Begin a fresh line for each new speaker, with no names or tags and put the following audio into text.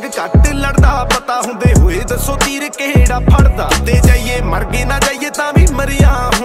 घट लड़दा पता हुंदे होए दसो तीर केड़ा फड़दा ते जाइए मर गए ना जाइए तां भी मरिया